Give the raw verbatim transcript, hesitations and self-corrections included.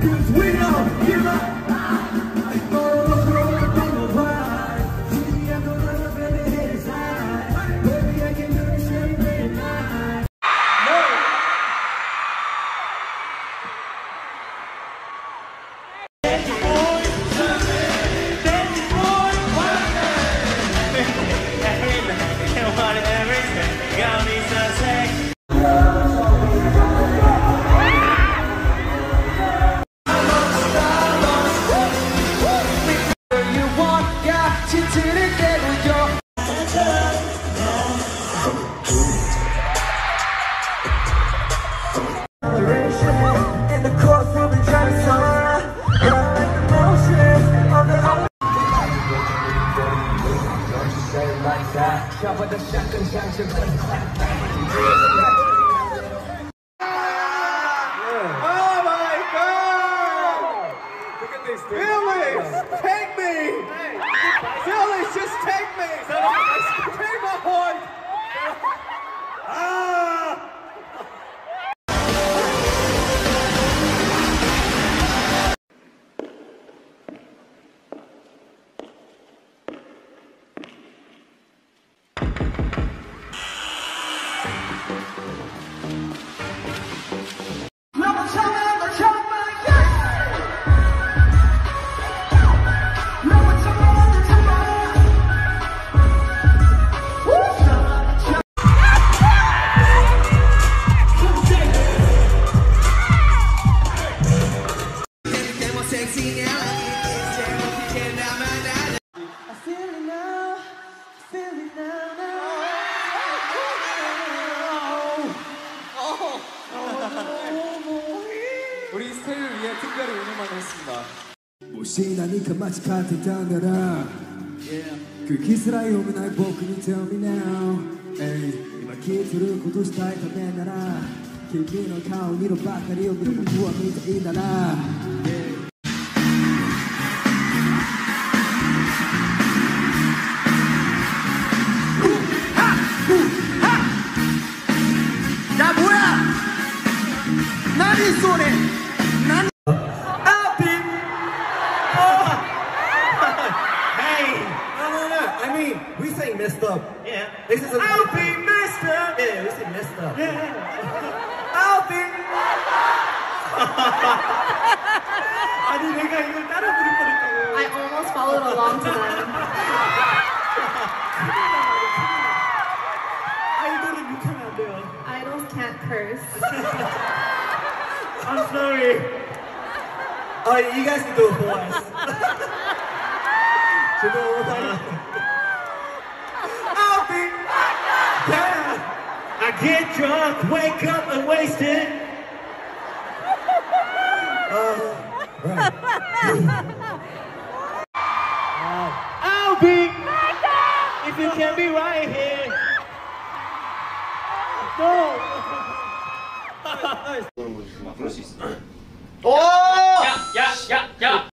Oh my God! Phyllis, take me! Phyllis, just take me! Take my heart! Ah! 우리 스테이를 위해 특별히 오늘만 했습니다. 무시나니까 마치 같은 단어라. 그 기스라이 오면 I broke you tell me now. 에이 이말 기트를 고도 스타일 다 내놔라.君の顔にろばかりを見る僕は見たいなら。야 뭐야? 나니 소리. 나니. I mean, we say messed up. Yeah. This is a I'll be messed up. Yeah, we say messed up. Yeah. I'll be. 아니 내가 이걸 따라 부를 뻔했다고. I almost followed along to them. 아이돌은 욕하면 안 돼요. Idols can't curse. I'm sorry. Oh, you guys can do it for us. Should we do it one time? I'll be. Yeah. I get drunk, wake up and waste it. Uh, right. I'll be. If you can be right here. No. 그럴 수 있어. 오! 야, 야, 야, 야.